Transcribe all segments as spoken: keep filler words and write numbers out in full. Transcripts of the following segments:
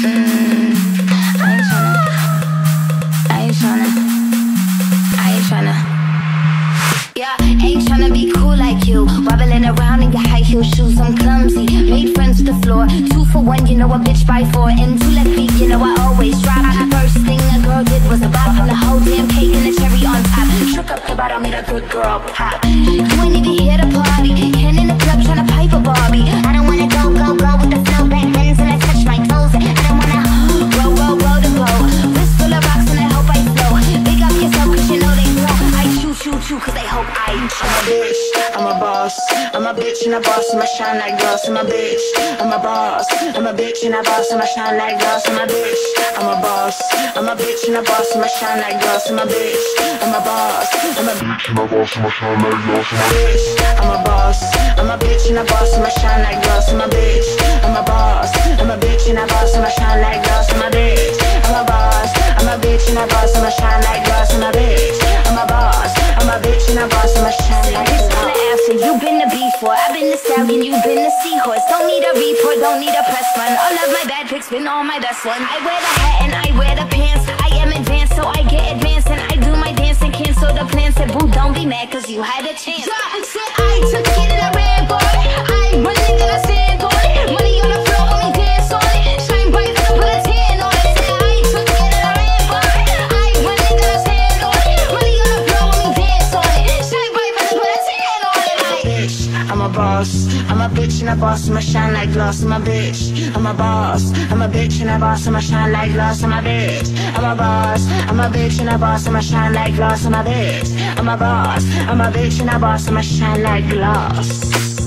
Mm, I ain't tryna, I ain't tryna, I ain't tryna. Yeah, ain't tryna be cool like you, wobbling around in your high heel shoes. I'm clumsy, made friends with the floor. Two for one, you know a bitch by four. And two left feet, you know I always drop. First thing a girl did was a bop. The whole damn cake and the cherry on top. Shook up the bottom, made a good girl pop. You ain't even here to party, hand in the club tryna pipe a Barbie. I don't wanna go, go, go with the flow back then till I touch my toes. I don't wanna roll, roll, roll the boat. Wrist full of rocks and I hope I flow. Big up yourself cause you know they know I choo choo choo cause they hope I. I'm a bitch, I'm a boss. I'm a bitch and a boss, I'ma shine like glass. I'm a bitch, I'm a boss. I'm a bitch and a boss, I'ma shine like glass. I'm a bitch, I'm a boss. I'm a bitch and a boss, I'ma shine like glass. I'm a bitch, I'm a boss. I'm a bitch and a boss, I'ma shine like glass. I'm a bitch, I'm a boss. I'm a bitch and a boss, I'ma shine like glass. I'm a bitch, I'm a boss. I'm a bitch and a boss, I'ma shine like glass. I'm a bitch, I'm a boss. I'm a bitch and a boss, I'ma shine like glass. I'm a bitch, I'm a boss. I'm a bitch and a boss, I'ma shine like glass. You been the B four, I've been the stallion, you've been the seahorse. Don't need a report, don't need a press run. All of my bad pics been all my best ones. I wear the hat and I wear the pants. I am advanced, so I get advanced. And I do my dance and cancel the plans. Said boo, don't be mad, cause you had a chance. Yeah, said I took it and I ran for it. I run it and I stand for it. Money on the floor, only dance on it. Shine bright and I put a tan on it. Said I took it and I ran for it. I run it and I stand on it. Money on the floor, only dance on it. Shine bright and I put a tan on it. I'm a boss, I'm a bitch and a boss, I'ma shine like glass. I'm a bitch, I'm a boss, I'm a bitch and a boss, I'ma shine like glass. I'm a bitch, I'm a boss, I'm a bitch and a boss, I'ma shine like glass. I'm a bitch, I'm a boss, I'm a bitch and a boss, I'ma shine like glass.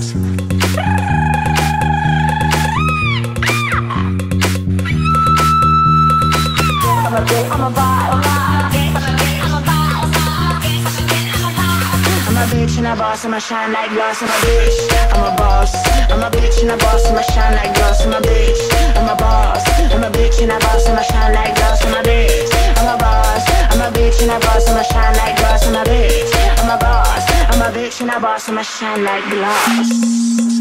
I'm a bitch, I'm a boss, I'm a bitch and a boss, I'ma shine like glass. I'm a bitch, I'm a boss. I'm a bitch and a boss, I'ma shine like glass. I'm a bitch, I'm a boss. I'm a bitch and a boss, I'ma shine like glass. I'm a bitch, I'm a boss. I'm a bitch and a boss, I'ma shine like glass. I'm a bitch, I'm a boss. I'm a bitch and a boss, I'ma shine like glass.